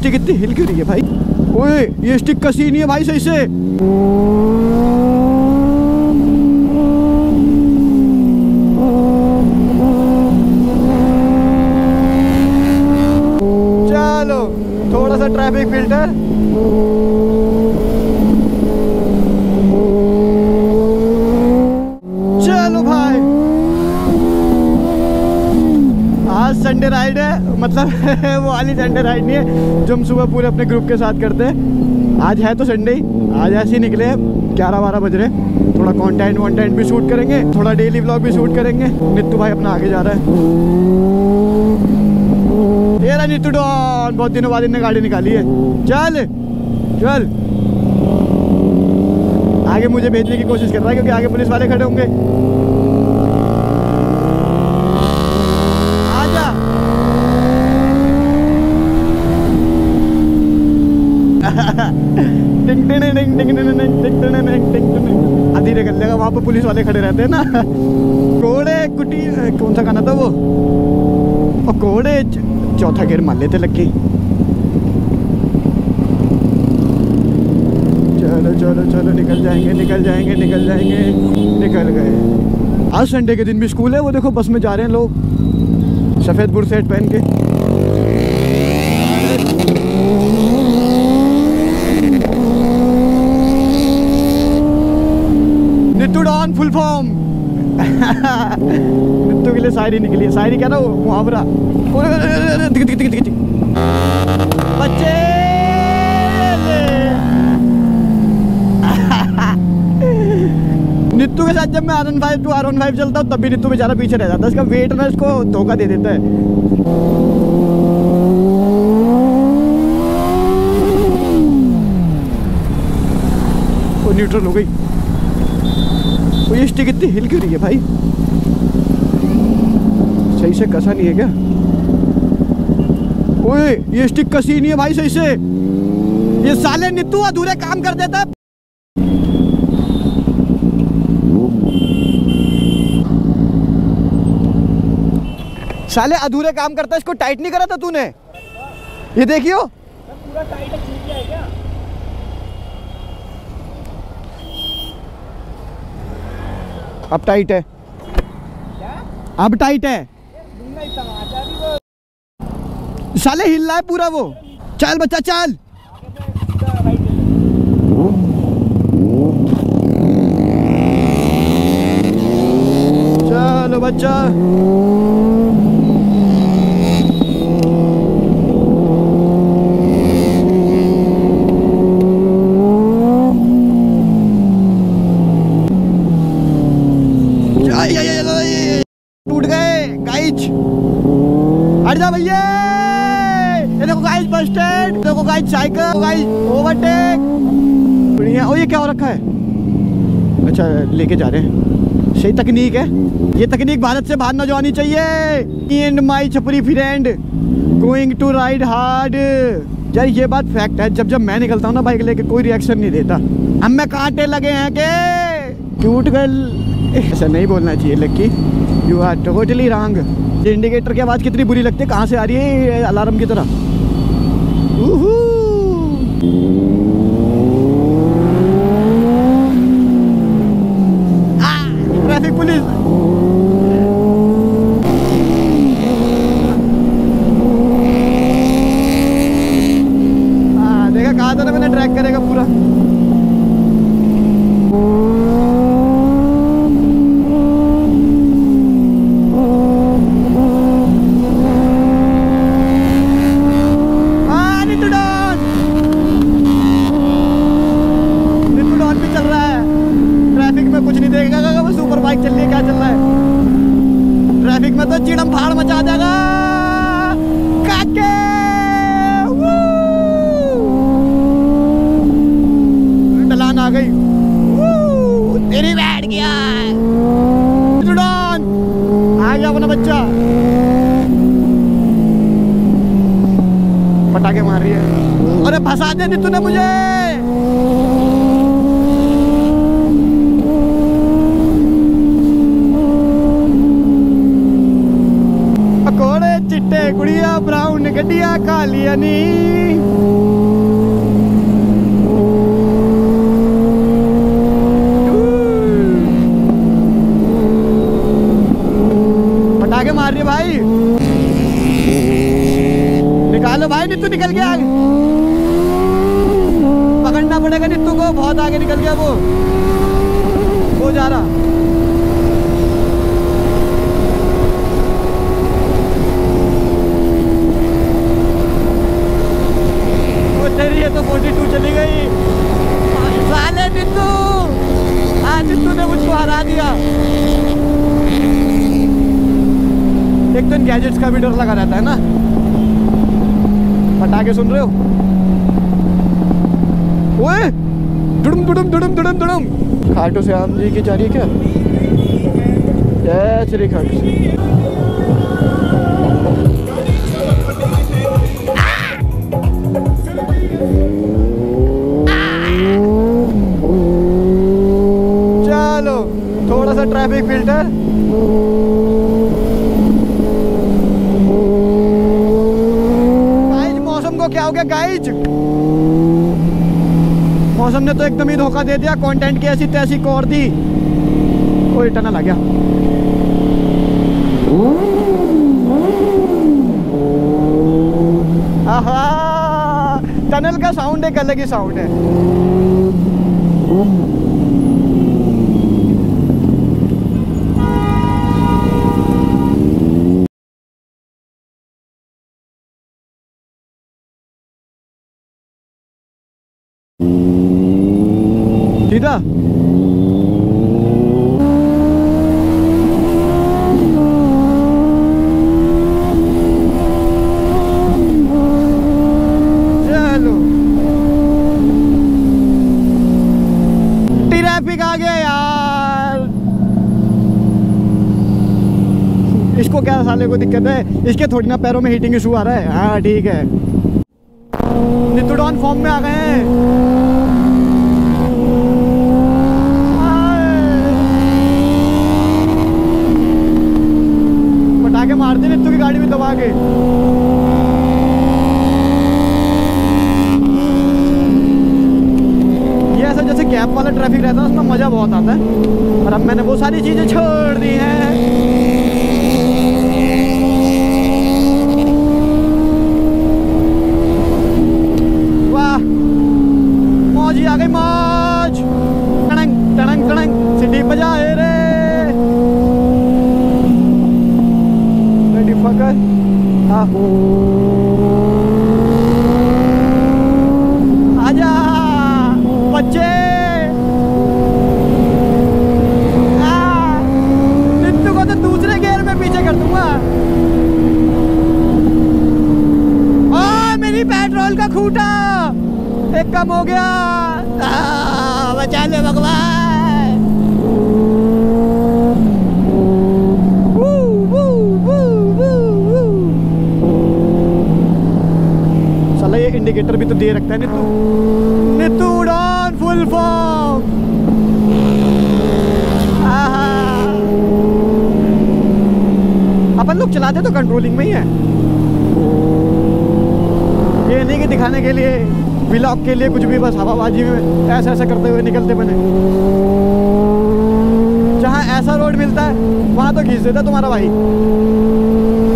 Stick इतनी हिल क्यों रही है भाई? ओए ये स्टिक कसी नहीं है भाई सही से। चलो थोड़ा सा ट्रैफिक फिल्टर। चलो भाई आज संडे राइड है, मतलब वो वाली संडे राइड नहीं है जो हम सुबह पूरे अपने ग्रुप के साथ करते हैं। आज है तो संडे ही, आज ऐसे ही निकले 11-12 बज रहे। थोड़ा कंटेंट भी शूट करेंगे, थोड़ा डेली व्लॉग भी शूट करेंगे। नित्तू भाई अपना आगे जा रहा है। ये रहा नित्तू डॉन, बहुत दिनों बाद इनने गाड़ी निकाली है। चल चल आगे मुझे भेजने की कोशिश कर रहा है क्योंकि आगे पुलिस वाले खड़े होंगे। धीरे कर लेगा, वहाँ पे पुलिस वाले खड़े रहते हैं ना। कोड़े कुटी कौन सा गाना था वो? और कोड़े चौथा गियर मान लेते लक्की। चलो चलो चलो निकल जाएंगे निकल जाएंगे निकल जाएंगे। निकल गए। आज संडे के दिन भी स्कूल है। वो देखो बस में जा रहे हैं लोग सफ़ेद बुरसेट पहन के। Nittu don full form. Nittu के लिए शायरी निकली है। शायरी क्या ना वो मुहावरा। बच्चे नित्तू के साथ जब मैं R15 to R15 चलता हूँ तब भी नित्तू बेचारा पीछे रह जाता है। इसका वेट ना इसको धोखा दे देता है। वो न्यूट्रल हो गई। तो ये स्टिक इतनी हिल क्यों रही है भाई? सही से कसा नहीं है क्या? ओए ये स्टिक कसी नहीं है भाई सही से। ये साले नित्तू अधूरे काम कर देता है। साले अधूरे काम करता है। इसको टाइट नहीं करा था तूने? ये देखियो पूरा टाइट है, छूट गया है क्या? अब टाइट है। क्या? अब टाइट है। साले हिल रहा है पूरा वो। चल बच्चा चल। चलो बच्चा। टूट गए गाइज। हट जा भैया। ये देखो गाइज बस स्टैंड, देखो गाइज साइकिल, गाइज ओवरटेक। बढ़िया। और ये क्या हो रखा है? अच्छा लेके जा रहे हैं। सही तकनीक है। ये तकनीक भारत से बाहर न जानी चाहिए। एंड माई छपरी friend going to ride hard. यार ये बात फैक्ट है। जब जब मैं निकलता हूँ ना बाइक लेके कोई रिएक्शन नहीं देता। हम में कांटे लगे हैं के क्यूट गर्ल। ऐसा नहीं बोलना चाहिए Lucky. You are totally wrong. Indicator की आवाज़ कितनी बुरी लगती है। कहाँ से आ रही है? अलार्म की तरह। Traffic police. देखा कहा था ना मैंने ट्रैक करेगा पूरा। चल रही है क्या चल रहा है? ट्रैफिक में तो चिड़म फाड़ मचा देगा काके। ढलान आ गई। तेरी बैठ गया आ गया अपना बच्चा। पटाखे मार रही है। अरे फंसा दे तूने मुझे। चिट्टे गुड़िया ब्राउन गड्डिया कालिया नी। पड़ेगा नित्तू को, बहुत आगे निकल गया वो जा रहा। वो तेरी ये तो 42 चली गई साले नित्तू। हाँ नित्तू ने मुझको हरा दिया। एक तो इन गैजेट्स का भी डर लगा रहता है ना। पटाखे सुन रहे हो? ओए दुडुम दुडुम दुडुम दुडुम दुडुम। खाटू श्याम जी की जा रही है क्या? जय श्री खाटू। चलो थोड़ा सा ट्रैफिक फिल्टर। मौसम को क्या हो गया गाइज? मौसम ने तो एकदम ही धोखा दे दिया। कंटेंट की ऐसी तैसी कोर दी। कोई टनल आ गया। आहा, टनल का साउंड एक अलग ही साउंड है। सीधा चलो। ट्रैफिक आ गया यार। इसको क्या साले को दिक्कत है? इसके थोड़ी ना पैरों में हीटिंग इशू आ रहा है। हाँ ठीक है। नित्तू डॉन फॉर्म में आ गए हैं। आगे मारते नित्तू की गाड़ी में दबा के। ये ऐसा जैसे गैप वाला ट्रैफिक रहता है उसमें मजा बहुत आता है। और अब मैंने वो सारी चीजें छोड़ दी हैं। वाह मौज ही आ गई मौज। टड़ंग टड़ंग टड़ंग सिटी बजाए रे। आजा बच्चे। नित्तू को तो दूसरे गियर में पीछे कर दूंगा। ओ मेरी पेट्रोल का खूंटा एक कम हो गया। बचा ले भगवान। ये इंडिकेटर भी तो दे रखता है Nittu. Nittu don full form. अपन लोग चलाते तो कंट्रोलिंग में ही है। ये नहीं कि दिखाने के लिए व्लॉग के लिए कुछ भी बस हवाबाजी में ऐसा ऐसा करते हुए निकलते बने। जहाँ ऐसा रोड मिलता है वहाँ तो खींच देता तुम्हारा भाई।